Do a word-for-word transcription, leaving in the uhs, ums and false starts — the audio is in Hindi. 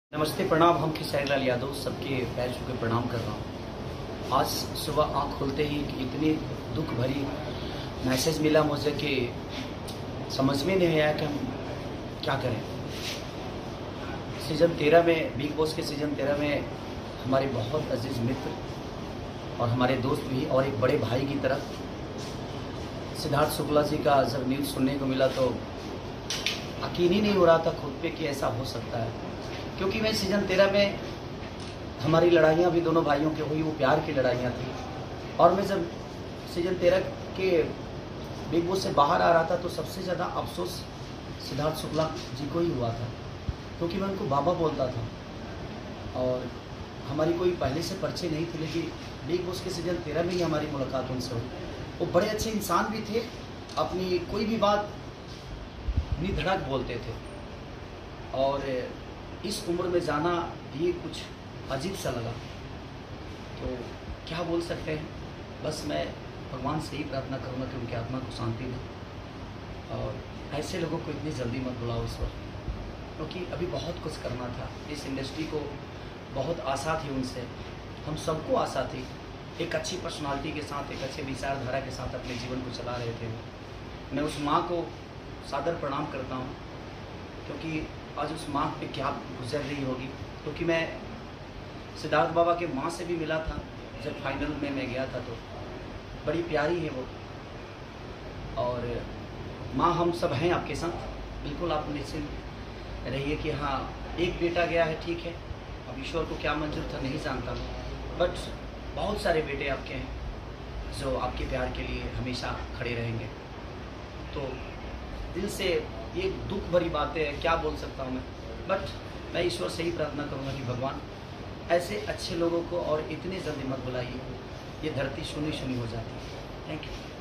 नमस्ते, प्रणाम। हम खेसारी लाल यादव सबके पैर छू के प्रणाम कर रहा हूँ। आज सुबह आँख खोलते ही इतनी दुख भरी मैसेज मिला मुझे कि समझ में नहीं आया कि हम क्या करें। सीज़न तेरह में, बिग बॉस के सीज़न तेरह में हमारे बहुत अजीज़ मित्र और हमारे दोस्त भी और एक बड़े भाई की तरफ सिद्धार्थ शुक्ला जी का जब न्यूज़ सुनने को मिला तो यकीन ही नहीं हो रहा था खुद पे कि ऐसा हो सकता है। क्योंकि मैं सीज़न तेरह में हमारी लड़ाइयाँ भी दोनों भाइयों की हुई, वो प्यार की लड़ाइयाँ थी। और मैं जब सीज़न तेरह के बिग बॉस से बाहर आ रहा था तो सबसे ज़्यादा अफसोस सिद्धार्थ शुक्ला जी को ही हुआ था, क्योंकि मैं उनको बाबा बोलता था और हमारी कोई पहले से परिचय नहीं थी। लेकिन बिग बॉस के सीज़न तेरह में ही हमारी मुलाकात उनसे हुई। वो बड़े अच्छे इंसान भी थे, अपनी कोई भी बात निधड़क बोलते थे और इस उम्र में जाना ये कुछ अजीब सा लगा। तो क्या बोल सकते हैं, बस मैं भगवान से ही प्रार्थना करूँगा कि उनकी आत्मा को शांति दे और ऐसे लोगों को इतनी जल्दी मत बुलाओ इस वक्त, क्योंकि अभी बहुत कुछ करना था। इस इंडस्ट्री को बहुत आशा थी उनसे, हम सबको आशा थी। एक अच्छी पर्सनालिटी के साथ, एक अच्छे विचारधारा के साथ अपने जीवन को चला रहे थे। मैं उस माँ को सादर प्रणाम करता हूँ, क्योंकि आज उस माँ पे क्या गुजर रही होगी। क्योंकि मैं सिद्धार्थ बाबा के माँ से भी मिला था जब फाइनल में मैं गया था, तो बड़ी प्यारी है वो। और माँ, हम सब हैं आपके साथ, बिल्कुल आप निश्चिंत रहिए कि हाँ, एक बेटा गया है, ठीक है, अब ईश्वर को क्या मंजूर था नहीं जानता, बट बहुत सारे बेटे आपके हैं जो आपके प्यार के लिए हमेशा खड़े रहेंगे। तो दिल से ये दुख भरी बातें हैं, क्या बोल सकता हूँ मैं, बट मैं ईश्वर से ही प्रार्थना करूँगा कि भगवान ऐसे अच्छे लोगों को और इतने जल्दी मत बुलाइए, ये धरती सुनी सुनी हो जाती है। Thank you.